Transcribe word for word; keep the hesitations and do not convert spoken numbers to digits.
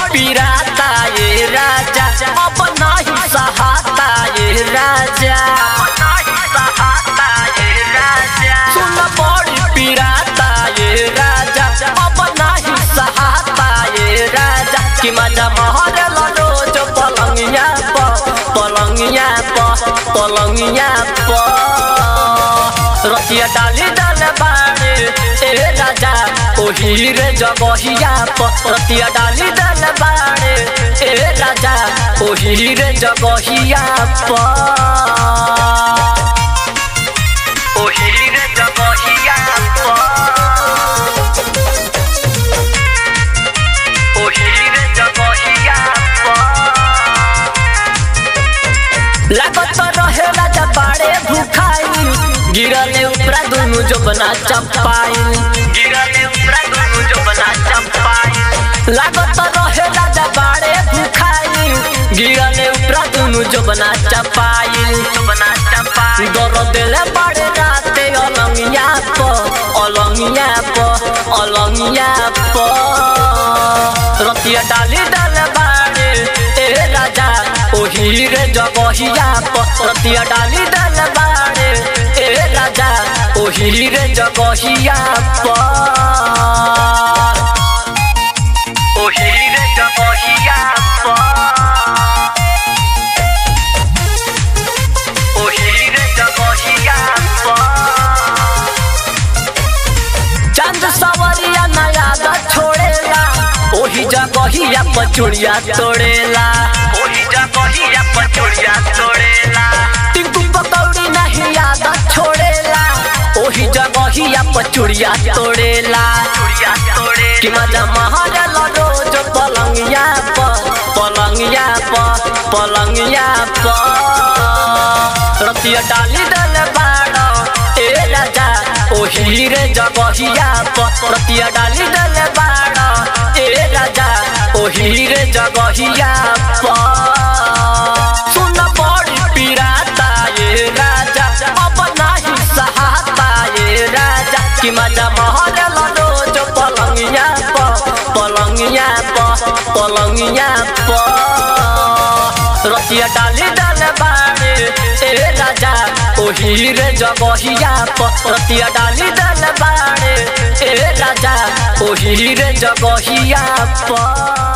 पीराता ये राजा, अब नहीं सहाता ये राजा, सुन बड़ी पीराता ये राजा, अब नहीं सहाता ये राजा। कि मजा महर रोज पलंगिया प पलंगिया प पलंगिया प रतिया डाली डाल बाड़े ए राजा, ओही रे जगहिया प रतिया डाली डाल बाड़े ए राजा, ओही रे जगहिया प ओही रे जगहिया प ओही रे जगहिया प लागत रहे राजा बाड़े भूखाई, गिरले उपरा दुनु जो बना चपाई, गिरले उपरा दुनु जो बना चपाई। लागत रहे राजा बाड़े भूखाई, गिरले उपरा दुनु जो बना चपाई, जो बना चपाई। दर देले बाड़े राते अलंगिया प अलंगिया प अलंगिया प रतिया डाली डाल बाड़े ए राजा, ओही रे जगहिया प रतिया डाली डाल बाड़े ए राजा, ओही रे जगहिया प ओही रे जगहिया प ओही रे जगहिया प चंद सवरिया नया दा छोड़ेला, ओही जगहिया प चुड़िया तोड़ेला, ओही जगहिया प चुड़िया तोड़ेला। टिंकू पकौड़ी नहीं याद छोड़ेला, ओही जगहिया प चुड़िया तोड़ेला, चुड़िया तोड़े। कि मजा महरल रोज पलंगिया प पलंगिया प पलंगिया प रतिया डाली डाल बाड़ा ए राजा, ओही रे जगहिया प रतिया डाली डाल बाड़ा ए राजा, ओही रे जगहिया प सुन बड़ी पीराता ये राजा, अब नहीं सहाता ये राजा। कि मजा महरल रोज पलंगिया प पलंगिया प पलंगिया प रतिया डाली डाल बाड़े ए राजा, ओही रे जगहिया प रतिया डाली डाल बाड़े ए राजा, ओही रे जगहिया प।